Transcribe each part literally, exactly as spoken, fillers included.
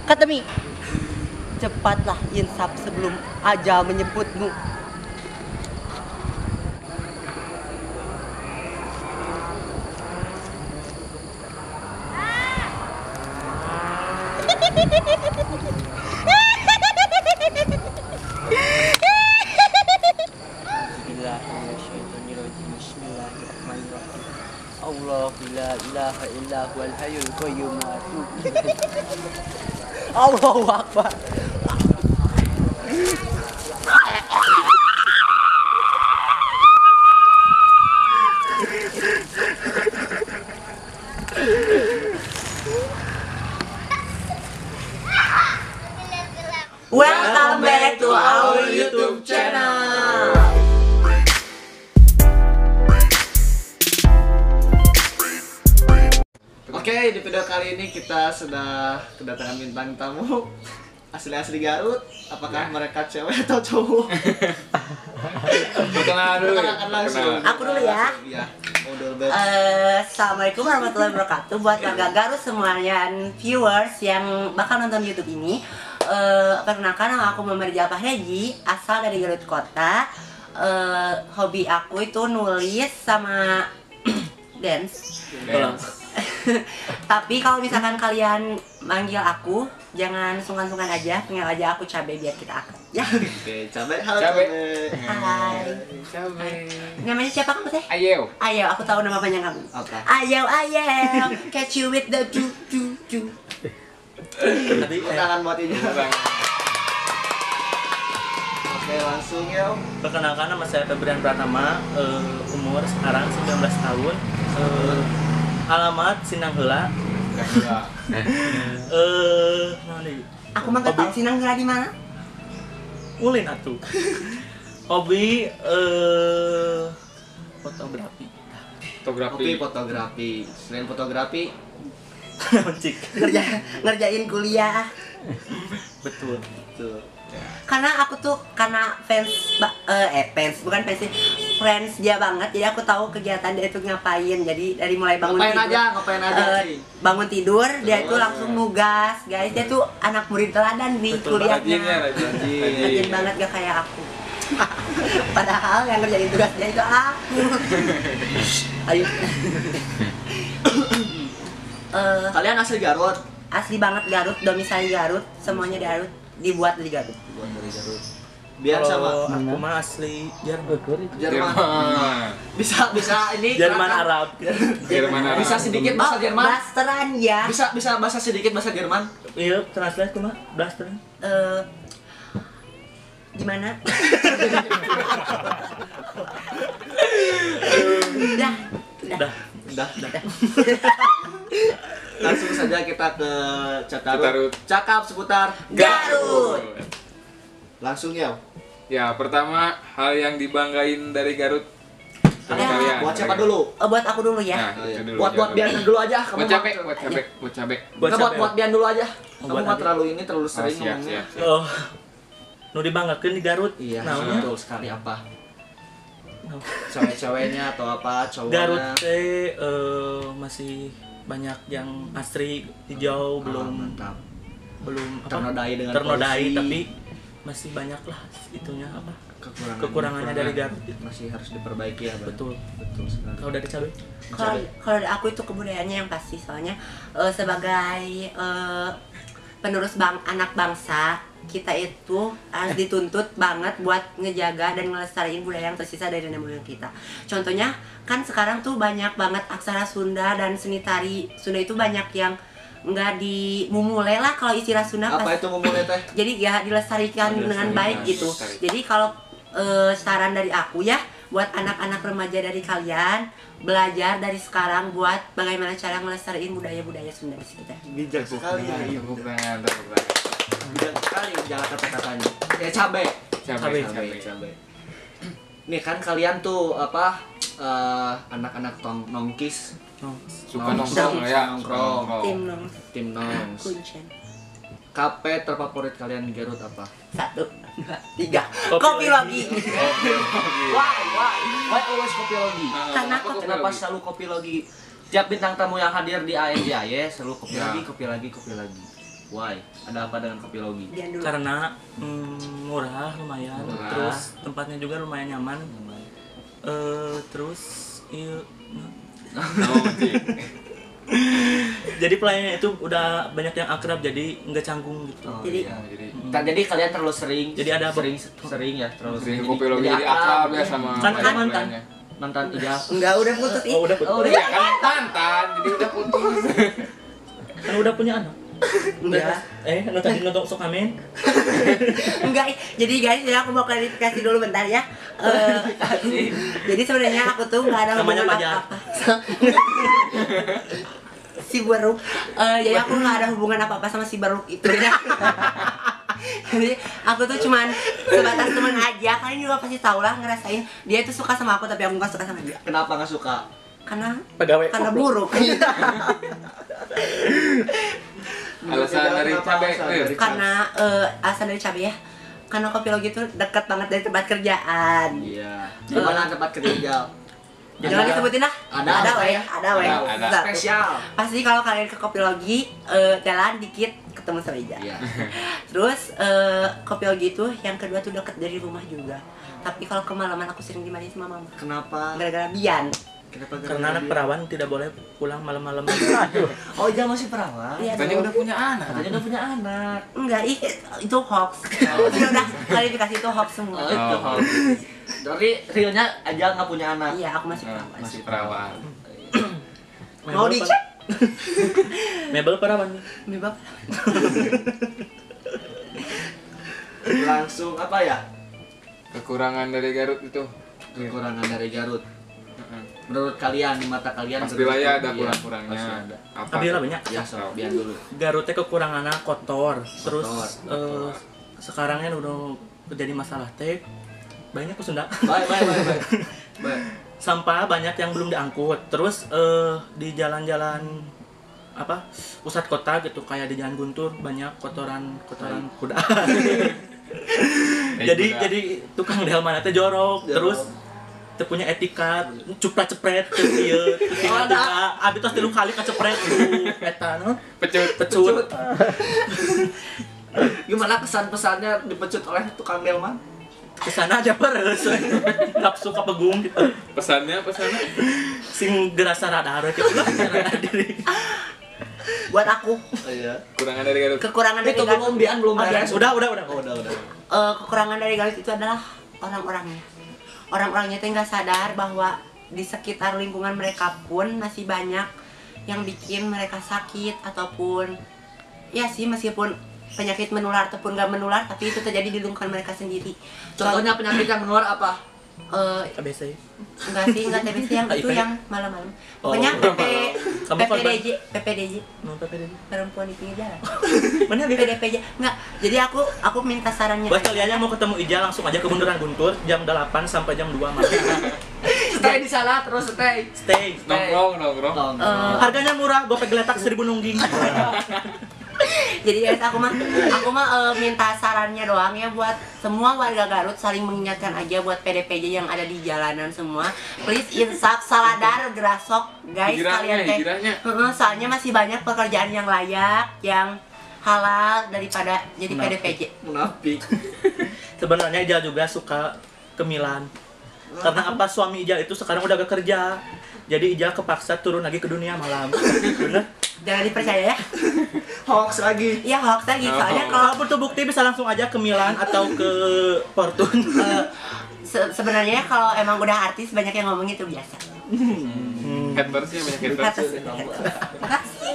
Katemi, cepatlah insaf sebelum ajal menyebutmu. Bismillahirrahmanirrahim. Allahu la ilaha illa huwal hayyul qayyum wa atubu Allahu Akbar. Welcome back to our YouTube channel. Oke, di video kali ini kita sudah kedatangan bintang tamu asli-asli Garut. Apakah Ya. mereka cewek atau cowok? Kenalan dulu. Perkenalkan langsung. Aku dulu ya. Iya. Oh, dulu, Beb. Eh, Assalamualaikum warahmatullahi wabarakatuh buat warga Garut semuanya dan viewers yang bakal nonton YouTube ini. Eh, perkenalkan, nama aku Muhammad Jalpah Reji, asal dari Garut Kota. Eh, hobi aku itu nulis sama dance. Dance. Tapi kalau misalkan kalian manggil aku, jangan sungkan-sungkan aja, panggil aja aku Cabe biar kita akrab ya. Oke, cabe. Halo, Cabe. cabe. Hai. Cabe. Namanya siapa kamu teh? Ayo. Ayo, aku tahu nama panjang kamu. Apa? Ayo, ayo, catch you with the ju ju ju. Tadi tangan matinya. Oke, langsung ya. Perkenalkan, nama saya Febrian Pratama, eh, umur sekarang sembilan belas tahun, eh, alamat Sindang Heula. Eh, naon deui? Aku mah gak tahu Sindang Heula di mana. Ulin atuh. Hobi eh fotografi. Fotografi. Kopi fotografi. Selain fotografi, Mencik. Ngerja, ngerjain kuliah. Betul. tuh. Karena aku tuh karena fans ba- eh, eh fans bukan fans sih, friends dia banget. Jadi aku tahu kegiatan dia itu ngapain. Jadi dari mulai bangun Ngapain tidur, aja, ngapain aja eh, sih. bangun tidur dia itu Betul. langsung nugas, guys. Dia tuh anak murid teladan di Betul, Rajin ya, kuliahnya. rajin. Rajin banget gak kayak aku. Padahal yang ngerjain tugasnya itu aku. Ayo. Eh, Kalian asli Garut? asli banget Garut, domisili Garut, semuanya di Garut, dibuat di Garut. Buat dari Garut. Biar sama Kalau aku mah asli Jerman. Jerman. Jerman. Bisa bisa ini Jerman Kakak. Arab. Jerman Arab. Bisa sedikit bahasa Jerman? Blasteran ya. Bisa bisa bahasa sedikit bahasa Jerman? Iya, translate kumaha? Blaster. Eh, gimana? Udah, udah. Udah. Udah, udah. Langsung saja kita ke Cakarut. Cakarut. Cakap seputar Garut. Langsung ya. Ya, pertama hal yang dibanggain dari Garut sama Ya. kalian. Buat siapa dulu? Eh, buat aku dulu ya. Nah, Oh, iya. itu dulu. Buat buat jangan. Bian dulu aja. Kamu Buat mah- cabe, buat cabe, buat cabe. Buat Nggak, buat siapa buat Bian dulu aja. Oh, Kamu buat mah Adi. terlalu ini terlalu Oh, sering siap, ngomongnya. siap. Oh. Nu dibanggakeun di Garut. Iya, Naon? betul sekali apa? Naon? Cewek-ceweknya atau apa cowoknya? Garut teh eh, masih banyak yang asri, hijau, Ah, belum mantap. belum apa? Ternodai dengan ternodai, polusi. tapi masih banyak lah itunya apa? Kekurangan, Kekurangannya dari Garut. masih harus diperbaiki ya, Bang? Betul. Betul sekali. Kalau dari cabe? Kalau kalau dari aku itu kebudayaannya yang pasti, soalnya eh, sebagai eh, penerus bang anak bangsa, kita itu harus dituntut banget buat ngejaga dan ngelestariin budaya yang tersisa dari nenek moyang kita. Contohnya kan sekarang tuh banyak banget aksara Sunda dan seni tari Sunda itu banyak yang nggak dimumule lah kalau istilah Sunda. Apa pas- itu memulai teh? jadi ya dilestarikan Oh, dengan dilestarikan, baik gitu. dilestarikan. Jadi kalau eh, saran dari aku ya buat anak-anak remaja dari kalian, belajar dari sekarang buat bagaimana cara melestariin budaya-budaya Sunda di sekitar. Bijak sekali ya. Iya, Tepuk tangan, tepuk tangan. bijak sekali jalan kata-katanya. Ya cabe. Cabe, Cabe, cabe. cabe. Nih kan kalian tuh apa eh, anak-anak tong nongkis, Suka Nongkrong. nongkrong ya, Nongkrong. nongkrong. Tim nong tim nongs. kuncen. Kafe terfavorit kalian di Garut apa? Satu, dua, tiga. Kopi Kopi lagi. lagi. Why? Why? Why always kopi logi? Karena Apa kok- Kenapa selalu kopi logi? Tiap bintang tamu yang hadir di A N J A Y selalu kopi Ya. lagi, kopi lagi, kopi lagi. Why? Ada apa dengan kopi logi? Dian dulu. Karena mm, murah lumayan, Murah. terus tempatnya juga lumayan nyaman. Eh terus iya, Oh, Ci. jadi pelayannya itu udah banyak yang akrab, jadi nggak canggung gitu. Oh, Jadi- iya. Jadi Nah, jadi kalian terlalu sering. Jadi ada be- sering sering ya, terlalu sering Jadi- kopi logi jadi jadi akrab ya iya. sama Kan kan pelayan-pelayannya. mantan. Mantan ijab. Enggak, udah putus ih. Oh udah Oh, putus. udah. Ya kan mantan, jadi udah putus. Kan udah punya anak. Enggak. Eh, anu tadi nonton sok amin. Enggak, ih. Jadi guys, ya aku mau klarifikasi dulu bentar ya. Eh, jadi sebenarnya aku tuh nggak ada Namanya hubungan Fajar. apa-apa. Si Baruk. Eh, jadi aku nggak ada hubungan apa-apa sama si Baruk itu ya. Jadi aku tuh cuman sebatas teman aja. Kalian juga pasti tau lah ngerasain dia itu suka sama aku tapi aku nggak suka sama dia. Kenapa nggak suka? Karena Pegawai. karena buruk. Alasan dari Kenapa cabai. alasan Eh, dari Karena eh, alasan dari cabai ya. Karena kopi logi itu dekat banget dari tempat kerjaan. Iya. Di mana tempat kerja? Jangan disebutin lah. Ada, ada ada, weh, ada weh. ada, ada. Satu. Spesial. Pasti kalau kalian ke kopi logi eh, jalan dikit ketemu sama Ija. Iya. Terus eh, kopi logi itu yang kedua tuh dekat dari rumah juga. Tapi kalau kemalaman aku sering dimarahin sama mama. Kenapa? Gara-gara Bian. Kenapa? Karena anak perawan tidak boleh pulang malam-malam. Oh, Ija masih perawan. Iya, Katanya dong. udah punya anak. Katanya udah punya anak. Enggak, ih, itu hoax. Udah, udah klarifikasi itu hoax semua. Oh, itu Oh. hoax. Tapi realnya aja nggak punya anak. Iya, aku masih Nah, perawan. masih perawan. Mau dicek? Mebel perawan nih. Nih, Bab. Langsung apa ya? Kekurangan dari Garut itu. Kekurangan dari Garut. Heeh. Menurut kalian di mata kalian Pastilah ya ada Iya, kurang-kurangnya. pasti ada. Apa? Abi lah banyak. Ya, so, biar dulu. Garutnya kekurangannya kotor. Terus Kotor, eh, sekarangnya udah jadi masalah teh. Banyak ke Sunda. Baik, baik, baik, baik. Baik. Sampah banyak yang belum diangkut. Terus eh, di jalan-jalan apa pusat kota gitu kayak di Jalan Guntur banyak kotoran kotoran kuda. jadi kuda. jadi tukang delman teh jorok. Jorok. Terus teu punya etika, cupret-cepret teu ieu, teu tinggal-tinggal. Abi tos tilu kali kacepret ku eta no. Pecut. Pecut. Gimana kesan-pesannya dipecut oleh tukang delman? Kesana aja pereus. Nafsu kapegung gitu. Pesannya, pesannya. Sing gerasa radar gitu. Radar diri. Buat aku, Oh, iya. Kurangan dari Garut. kekurangan dari Itu belum Bian belum Oh, beres. Udah, udah, udah. Oh, udah, udah. Eh, kekurangan dari Garut itu adalah orang-orangnya. Orang-orangnya itu nggak sadar bahwa di sekitar lingkungan mereka pun masih banyak yang bikin mereka sakit ataupun ya sih meskipun penyakit menular ataupun nggak menular tapi itu terjadi di lingkungan mereka sendiri. Contohnya penyakit yang menular apa? Eh, A B C. enggak sih, enggak T B C yang itu yang malam-malam. Pokoknya Oh, P P kamu P P D korban. J, P P D J, Mau P P D. perempuan di pinggir jalan. Mana P P D P J. Enggak. Jadi aku aku minta sarannya. Buat kalian yang mau ketemu Ija langsung aja ke Bundaran Guntur jam delapan sampai jam dua malam. Stay di sana terus stay. Stay. Nongkrong, nongkrong. Tong. Eh, Harganya murah, gopek geletak seribu nungging. Jadi guys, aku mah aku mah eh, minta sarannya doang ya buat semua warga Garut saling mengingatkan aja buat P D P J yang ada di jalanan semua. Please insaf, saladar, gerasok guys Hijrahnya, kalian teh. hijrahnya. Heeh, soalnya masih banyak pekerjaan yang layak, yang halal daripada jadi P D P J. Munafik. Sebenarnya Ija juga suka ke Milan. Karena apa suami Ija itu sekarang udah gak kerja. Jadi Ija kepaksa turun lagi ke dunia malam. Bener? Jangan dipercaya ya. Hoax lagi. Iya hoax lagi soalnya kalau Kalau butuh bukti bisa langsung aja ke Milan atau ke Fortune. eh, se- sebenarnya kalau emang udah artis banyak yang ngomong itu biasa. Hatersnya banyak haters. Atas- Makasih.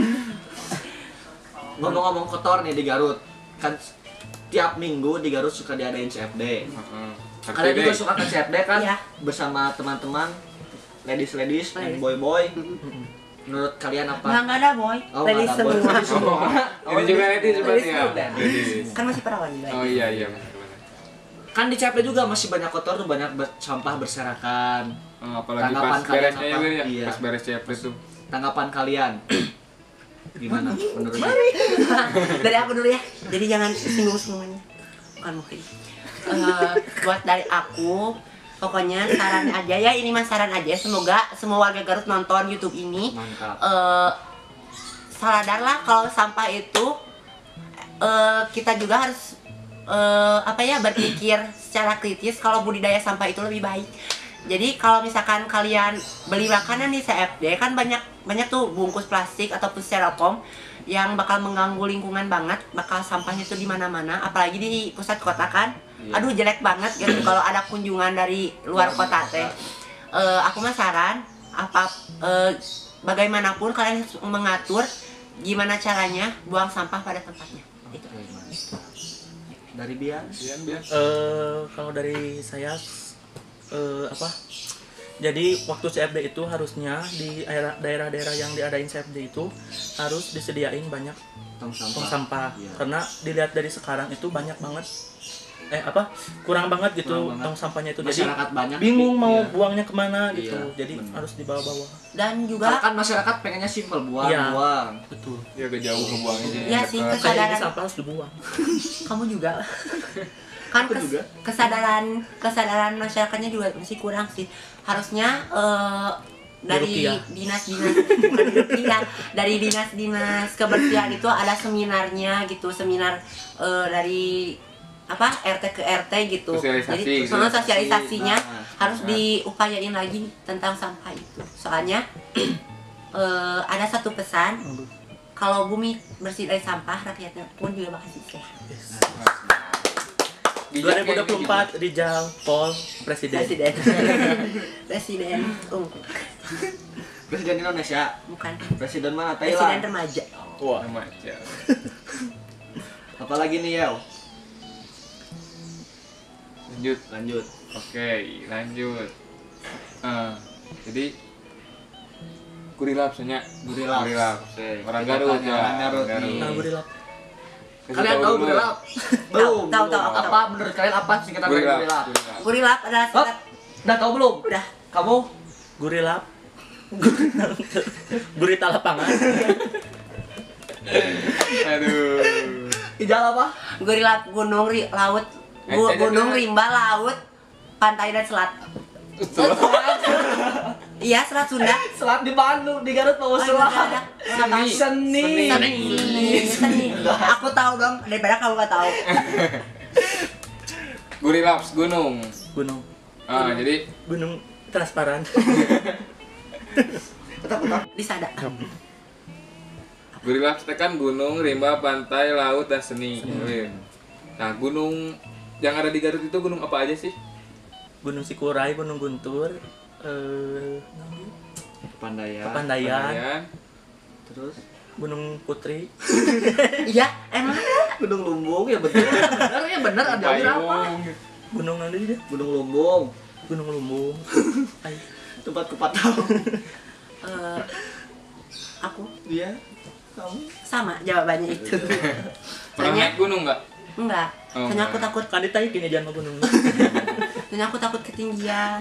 Ngomong-ngomong kotor nih di Garut. Kan tiap minggu di Garut suka diadain C F D. Heeh. Kalian juga suka ke C F D kan? Iya. Bersama teman-teman ladies-ladies dan Ladies. boy-boy. Menurut kalian apa? Nggak nggak ada boy, Oh, ladies nggak ada boy. semua. Ladies semua. Ini juga ladies berarti ya. Ladies. Ladies. Kan masih perawan juga. Oh iya iya benar-benar. Kan di C F D juga masih banyak kotor tuh, banyak ber- sampah berserakan. Oh, apalagi Tanggapan pas kalian beresnya apa? juga ya. Iya. Pas beres C F D tuh. Tanggapan kalian gimana menurut Dari aku dulu ya, jadi jangan singgung semuanya. Bukan mungkin. Eh, buat dari aku, pokoknya saran aja ya, ini mah saran aja. Semoga semua warga Garut nonton YouTube ini. Mantap. Eh, sadarlah kalau sampah itu eh, kita juga harus eh, apa ya berpikir secara kritis kalau budidaya sampah itu lebih baik. Jadi kalau misalkan kalian beli makanan di C F D kan banyak banyak tuh bungkus plastik ataupun styrofoam yang bakal mengganggu lingkungan banget, bakal sampahnya tuh di mana-mana, apalagi di pusat kota kan. Iya. Aduh jelek banget gitu kalau ada kunjungan dari luar kota teh. Eh, aku mah saran apa eh, bagaimanapun kalian harus mengatur gimana caranya buang sampah pada tempatnya. Itu. Dari Bian. Bian, Bian. Eh, kalau dari saya eh, apa? Jadi waktu C F D itu harusnya di daerah- daerah-daerah yang diadain C F D itu harus disediain banyak Tong sampah. tong sampah. Iya. Karena dilihat dari sekarang itu banyak banget eh apa kurang banget gitu Kurang banget. tong sampahnya itu. Jadi Masyarakat banyak bingung tapi- mau iya. buangnya kemana gitu. Iya, Jadi bener. harus dibawa-bawa. Dan juga Karena kan masyarakat pengennya simpel, buang, Iya. buang. Betul. Ya agak jauh ngebuangnya jadi Iya dekat. sih, Kayak Kesadaran. ini sampah harus dibuang. kamu juga kan Aku kes- juga. kesadaran kesadaran masyarakatnya juga masih kurang sih. Harusnya eh, dari Dirukiah. dinas-dinas bukan dirukiah, dari dinas-dinas kebersihan itu ada seminarnya gitu, seminar eh, dari apa R T ke R T gitu. Sosialisasi Jadi gitu. soal sosialisasinya Nah, harus nah. diupayain lagi tentang sampah itu. Soalnya eh, ada satu pesan, kalau bumi bersih dari sampah, rakyatnya pun juga bakal sehat. Bijak dua ribu dua puluh empat ya, Rijal Pol Presiden. Presiden. Presiden unggul. Presiden Indonesia. Bukan. Presiden mana? Presiden Thailand. remaja. Wah. remaja. Apalagi nih, Yel? Lanjut. Lanjut. Oke, lanjut. Eh, jadi Gurilap nya. Gurilap. Oke. Orang Kita Garut tanya ya. orang Garut nih. Nah, Gurilap. Kasih Kalian tahu dulu. Gurilap? Belum. tahu, belum. tahu, tahu. Apa menurut kalian apa singkatan dari Gurilap. Gurilap? Gurilap. Gurilap adalah Hop, singkat. udah tahu belum? Udah. Kamu? Gurilap. Gurita lapangan. Aduh. Ijal apa? Gurilap gunung ri, laut, gu- Eh, gunung eh, rimba laut, pantai dan selat. Iya, selat Sunda. Selat di Bandung, di Garut mau Oh, selat. iya, ada. Seni. Seni. Seni, seni. Aku tahu dong daripada kamu nggak tahu. Gurilaps gunung. Gunung. Ah, jadi Gunung transparan. Bisa ada. Gurilaps itu kan gunung, rimba, pantai, laut, dan seni. Nah, gunung yang ada di Garut itu gunung apa aja sih? Gunung Sikurai, Gunung Guntur, eh Pandayan. Papandayan, Pandayan. Terus Gunung Putri, Iya, emang Gunung Lumbung ya bener. Bener ya bener ada berapa? Payung. Gunung nanti dia, Gunung Lumbung. Gunung Lumbung. Ay, Tempat kupat tahu. eh, aku Dia kamu sama jawabannya itu. Pernah Soalnya naik gunung nggak? enggak. Oh, Soalnya aku enggak. takut, kan ditaikin ya jangan gunung. soalnya aku takut ketinggian.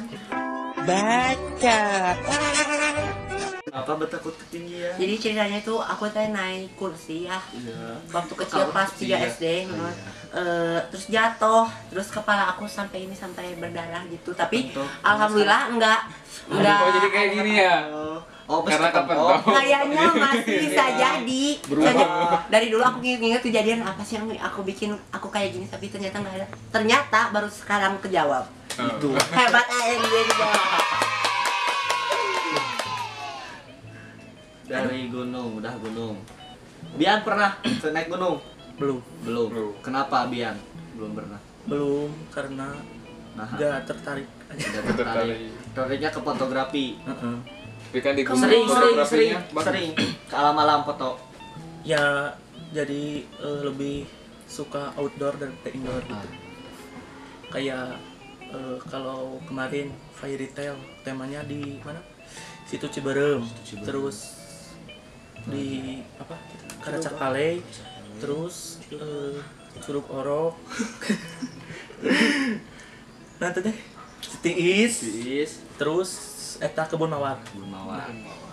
apa bertakut ketinggian? Jadi ceritanya itu aku teh naik kursi ya. Iya. Waktu kecil Kalau kelas tiga iya. S D, Oh, iya. eh, terus jatuh, terus kepala aku sampai ini sampai berdarah gitu. Tapi Kepentok. alhamdulillah enggak, enggak. Oh, jadi kayak gini ya? Oh, oh Karena kepentok. kepentok. Kayaknya masih bisa Iya. jadi. Berubah. Soalnya dari dulu aku ingat kejadian apa sih yang aku bikin aku kayak gini, tapi ternyata nggak ada. Ternyata baru sekarang kejawab. Itu. Hebat aja dia dijawab. Dari gunung, udah gunung. Bian pernah naik gunung? Belum, Belum. Belum. Kenapa Bian? Belum pernah. belum karena Nah, nggak tertarik. tidak Tertarik. tertarik. Tertariknya ke fotografi. Heeh. Tapi kan di gunung Sering, sering, sering, fotografinya bagus. sering. Ke alam-alam foto. Ya jadi eh, lebih suka outdoor daripada indoor gitu. Kayak eh, kalau kemarin Fairy Tail temanya di mana? Situ Ciberem. Ciberem. Terus di apa? Karacak Pale. Terus eh, Curug Orok. Nanti deh. Tiis. Bis. Terus eta Kebun Mawar. Gunawan.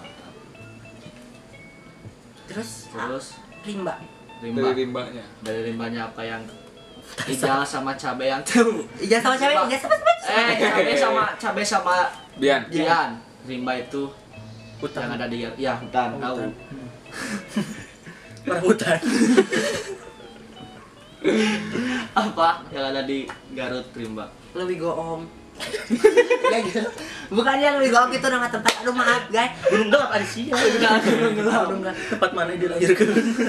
Terus, Terus ah, rimba. rimba. Dari limbahnya. Dari limbahnya apa yang Ijal sama cabai yang tuh. Iya sama cewek, iya sama sama. Eh, cabai sama cabai sama Bian. Jian. Rimba itu Hutan. yang ada di ya hutan, Oh, tahu. hutan. Orang hutan. Apa yang ada di Garut Rimba? Lebih goong. Ya gitu. Bukannya lebih goong itu nama tempat. Aduh maaf guys. Gunung Gelap ada sih. Gunung Gelap. Gunung Gelap. Tempat mana dilahirkan?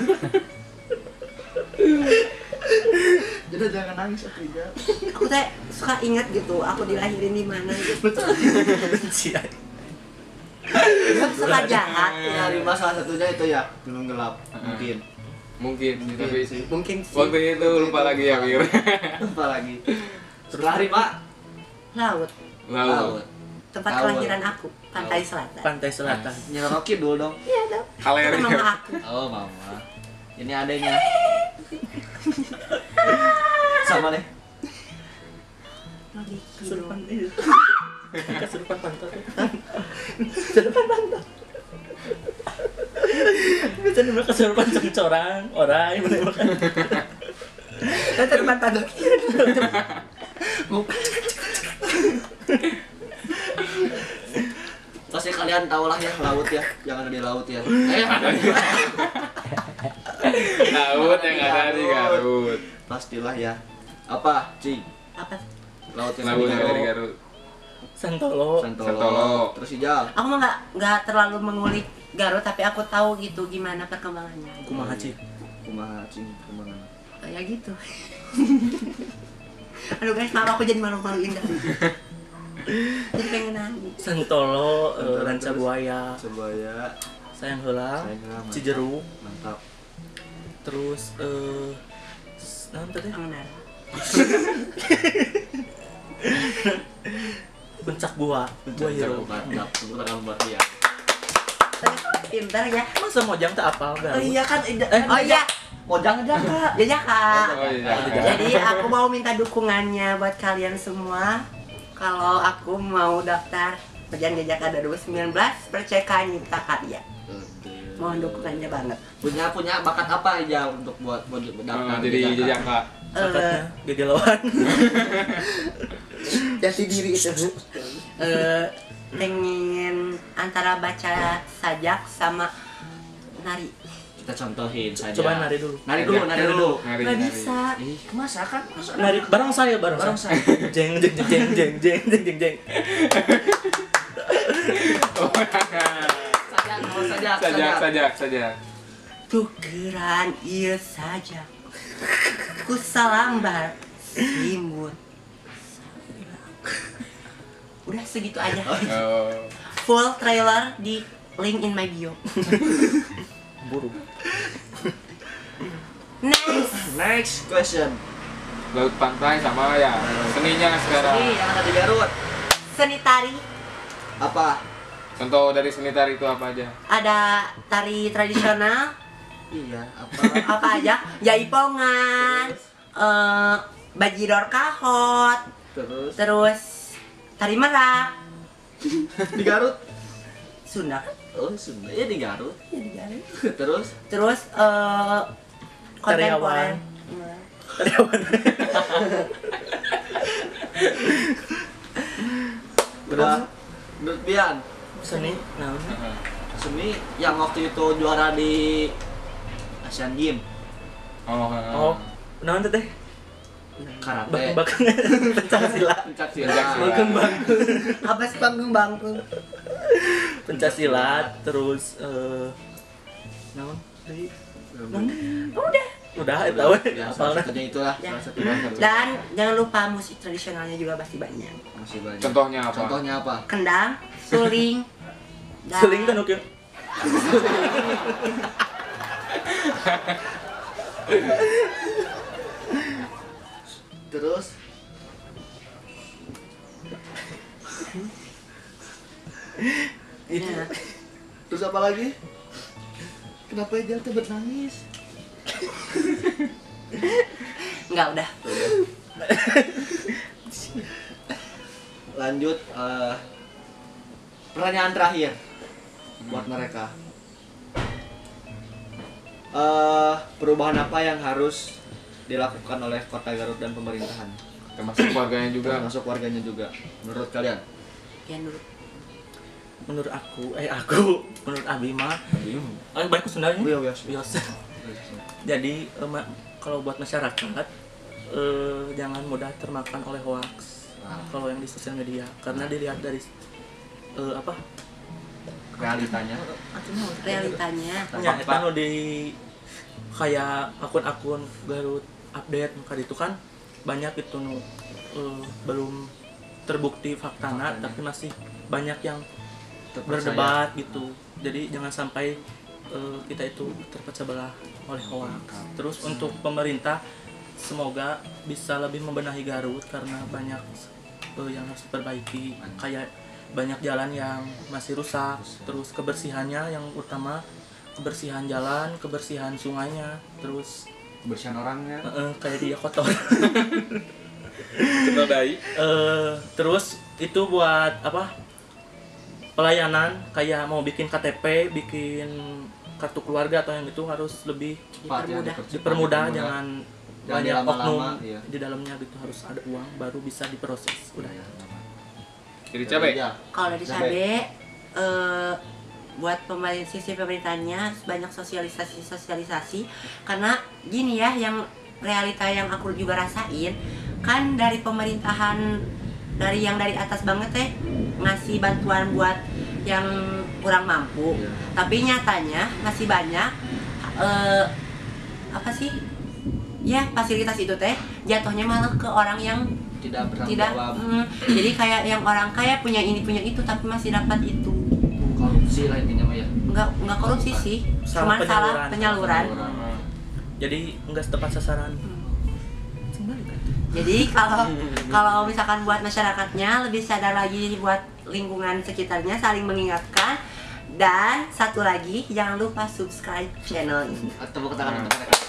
Jadi jangan nangis Afrika. Aku teh suka ingat gitu. Aku dilahirin di mana gitu. Benci aja. Aku suka jahat. Ya, Rimba salah satunya itu ya Gunung Gelap. Mungkin. Mungkin, tapi sih. Mungkin sih. waktu itu lupa lagi ya Wir. Lupa lagi. Setelah Rimba, Laut. Laut. Tempat Laut. kelahiran aku. Pantai Selatan. Pantai Selatan. Nyerorokin dulu dong. Iya dong. Kaleri. Itu mama aku. Oh mama. Ini adanya. Sama deh. Lagi Kesurupan gitu. itu. Kesurupan pantai. Biasanya mereka kesurupan cengcorang, orang yang menembakkan. Dan teman pantai. Pasti kalian tahu lah ya laut ya, yang ada di laut ya. Eh, yang ada di Laut yang ada di Garut. Pastilah ya. Apa, Cing? Apa? Laut yang Laut ada yang di ada di Garut. Garut. Santolo. Santolo. Santolo. Terus Ijal. Aku mah nggak nggak terlalu mengulik Garut, tapi aku tahu gitu gimana perkembangannya. Kumaha Ci? Kumaha Cing, kumaha. Kayak gitu. Aduh guys, maaf aku jadi malu-maluin dah. Jadi pengen nangis. Santolo, eh, Santolo, Ranca terus? Buaya, Sebaya, Sayang Heula, Sayang Heula, mantap. Cijeruk, mantap. terus eh naon tadi? Benar. Puncak Gua, Gua Hero. Mantap, tepuk tangan buat dia. Pintar ya. Masa Mojang tak apal Garut? kan, Eh, Oh iya, Mojang aja kak. Jajah Kak. Oh iya. Jadi aku mau minta dukungannya buat kalian semua. Kalau aku mau daftar Pejan Jajaka dua ribu sembilan belas Perceka Nyipta Karya. Mohon dukungannya banget. Punya punya bakat apa aja untuk buat buat Oh, daftar jadi Jajaka. Bakatnya Eh, gegeloan. jati diri itu. Eh, pengen antara baca sajak sama nari. Kita contohin saja. Coba nari dulu. Nari dulu, nari dulu. Nari, Nggak nari. bisa. Ih, masa kan? Masa Nari bareng saya, bareng, Bareng saya. Jeng jeng jeng jeng jeng jeng jeng jeng jeng. Sajak, mau sajak, Sajak, sajak, sajak. Tukeran iya saja. Ku salambar simut. Udah segitu aja. Oh. Full trailer di link in my bio. Buru. Next. Next question. Laut pantai sama ya. Seninya sekarang. Ini yang ada di Garut. Seni tari. Apa? Contoh dari seni tari itu apa aja? Ada tari tradisional. Iya, apa? Apa aja? Jaipongan. eh bajidor kahot. Terus Terus tari merak. di Garut. Sunda kan? Oh, Sunda. Ya di Garut. Ya, di Garut. Terus Terus eh kontemporer. Tariawan. Karyawan. udah menurut Bian, Seni, naon? seni yang waktu itu juara di Asian Games, Oh, Oh, naon teh? karate, Bakang-bakang pencak silat. pencak Pencak silat, silat. Bakang-bakang. Apa sih panggung bangku? Pencak silat, terus eh naon? Deui? Udah. Udah, eta we. ya, Apalna. salah satunya itulah, Ya. salah satunya. Dan jangan lupa musik tradisionalnya juga pasti banyak. Masih banyak. Contohnya apa? Contohnya apa? Kendang, suling, dan Seling kan oke. Terus Ya. terus apa lagi? Kenapa Ijal tuh bernangis? Enggak udah. Lanjut, eh, pertanyaan terakhir buat mereka. Eh, perubahan apa yang harus dilakukan oleh Kota Garut dan pemerintahan, Termasuk keluarganya juga. termasuk warganya juga, menurut kalian? Ya menurut Menurut aku, eh aku, menurut Abi mah, eh baik Sundanya. Iya, biasa. Biasa. Jadi em, kalau buat masyarakat eh, jangan mudah termakan oleh hoax Nah. kalau yang di sosial media karena dilihat dari eh, apa Realitanya. realitanya. ya itu anu di kayak akun-akun Garut update maka itu kan banyak itu nu eh, belum terbukti faktana Faktanya. tapi masih banyak yang Terpercaya. berdebat gitu jadi jangan sampai eh, kita itu terpecah belah oleh hoax terus untuk pemerintah semoga bisa lebih membenahi Garut karena banyak eh, yang harus diperbaiki kayak banyak jalan yang masih rusak terus kebersihannya yang utama kebersihan jalan kebersihan sungainya terus Kebersihan orangnya. eh, eh, kayak dia kotor Kenodai. eh terus itu buat apa pelayanan kayak mau bikin K T P bikin kartu keluarga atau yang itu harus lebih Cepat ya, Dipermudah. dipercepat, dipermudah dipermudah. jangan Jangan banyak dilama-lama, oknum iya. di dalamnya gitu harus ada uang baru bisa diproses udah Iya, Jadi cabai. Ya. Kalau dari Cabai. cabe eh, buat pemerintah sisi pemerintahnya banyak sosialisasi sosialisasi karena gini ya yang realita yang aku juga rasain kan dari pemerintahan dari yang dari atas banget teh ngasih bantuan buat yang kurang mampu Iya. tapi nyatanya masih banyak eh, apa sih ya fasilitas itu teh jatuhnya malah ke orang yang Tidak bertanggung tidak jawab. mm, jadi kayak yang orang kaya punya ini punya itu tapi masih dapat itu Korupsi lah intinya mah ya. nggak nggak korupsi sih Salah cuman salah penyaluran. penyaluran jadi enggak tepat sasaran jadi kalau kalau misalkan buat masyarakatnya lebih sadar lagi buat lingkungan sekitarnya saling mengingatkan dan satu lagi jangan lupa subscribe channel ini. Tepuk tangan untuk mereka.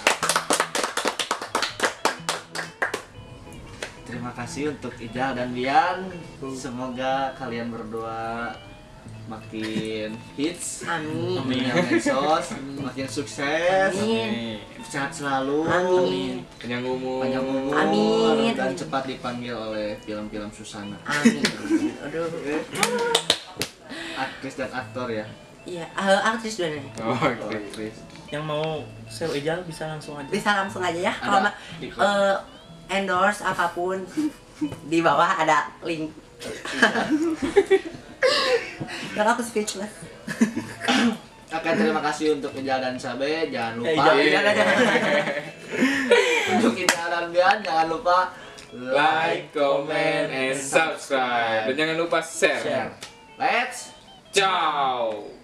Terima kasih untuk Ijal dan Bian. Semoga kalian berdua makin hits, Amin. makin medsos, makin sukses, Amin. sehat selalu, Amin. Kenyang umur. panjang umur, Amin. dan cepat dipanggil oleh film-film Susana. Amin. Aduh. Aktris dan aktor ya. Iya, uh, artis dulu nih. Oh, Oh, oke. aktris. yang mau sel ejal bisa langsung aja Bisa langsung aja ya. Ada Kalau ma- ikut. eh, endorse apapun di bawah ada link. Dan aku speechless. Oke, terima kasih untuk Ijal dan Sabe. Jangan lupa Eh, Ijal, Ijal, Ijal. untuk Ijal dan Bian jangan lupa Like, comment, and subscribe. Dan jangan lupa share. share. Let's Ciao.